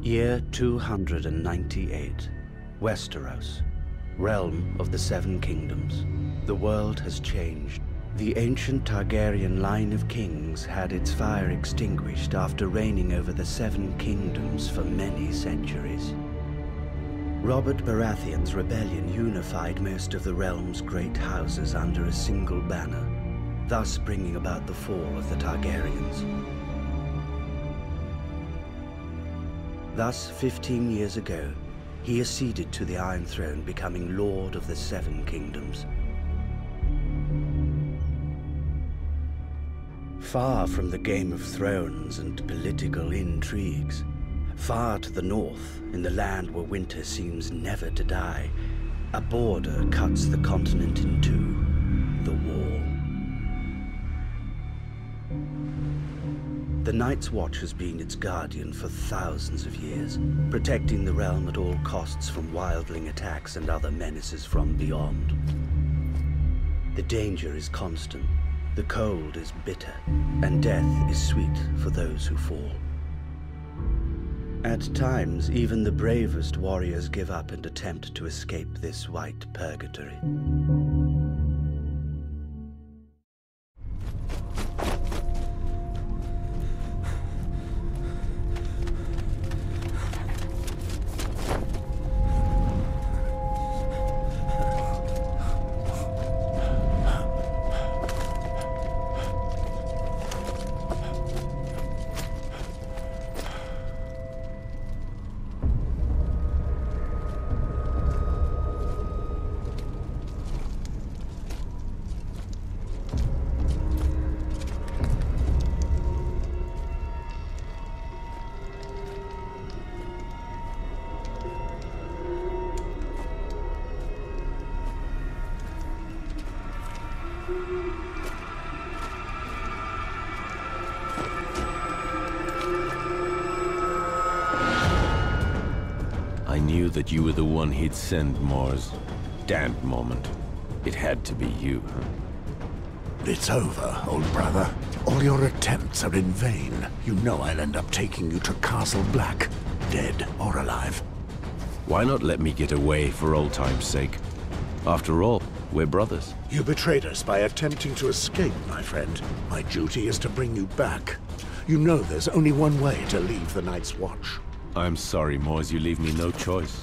Year 298. Westeros. Realm of the Seven Kingdoms. The world has changed. The ancient Targaryen line of kings had its fire extinguished after reigning over the Seven Kingdoms for many centuries. Robert Baratheon's rebellion unified most of the realm's great houses under a single banner, thus bringing about the fall of the Targaryens. Thus, 15 years ago, he acceded to the Iron Throne, becoming Lord of the Seven Kingdoms. Far from the Game of Thrones and political intrigues, far to the north, in the land where winter seems never to die, a border cuts the continent in two, the Wall. The Night's Watch has been its guardian for thousands of years, protecting the realm at all costs from wildling attacks and other menaces from beyond. The danger is constant, the cold is bitter, and death is sweet for those who fall. At times, even the bravest warriors give up and attempt to escape this white purgatory. I knew that you were the one he'd send, Mors. Damned moment. It had to be you, huh? It's over, old brother. All your attempts are in vain. You know I'll end up taking you to Castle Black, dead or alive. Why not let me get away for old time's sake? After all, we're brothers. You betrayed us by attempting to escape, my friend. My duty is to bring you back. You know there's only one way to leave the Night's Watch. I'm sorry, Mors, you leave me no choice.